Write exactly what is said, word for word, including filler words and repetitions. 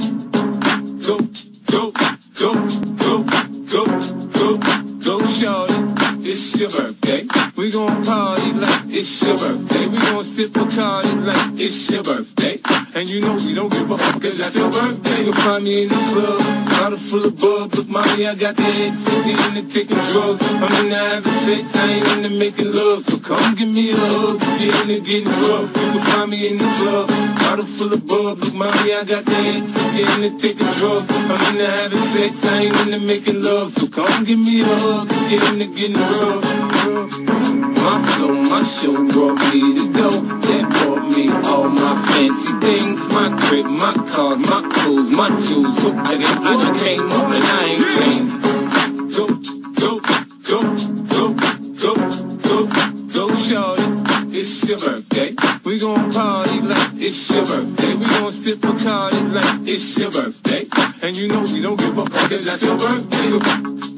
Go, go, go, go, go, go, go, shorty. It's your birthday. We gon' party like it's your birthday. We gon' sip a party like it's your birthday. And you know we don't give a fuck, cause that's your birthday. You'll find me in the club, bottle full of bub. Look, mommy, I got the ecstasy into taking drugs. I'm into having sex, I ain't into making love. So come give me a hug, you're into getting rough. You can find me in the club, bottle full of bub. Look, mommy, I got the ecstasy into taking drugs. I'm into having sex, I ain't into making love. So come give me a hug, you're into getting rough. My flow, my show brought me to go. That brought me all my fancy things. My crib, my cars, my clothes, my shoes. Look, I done, I done came up and I ain't changed. Go, go, go, go, go, go, go, shorty. It's your birthday. We gon' party like it's your birthday. We gon' sip a party like it's your birthday. And you know we don't give a fuck, cause that's your birthday.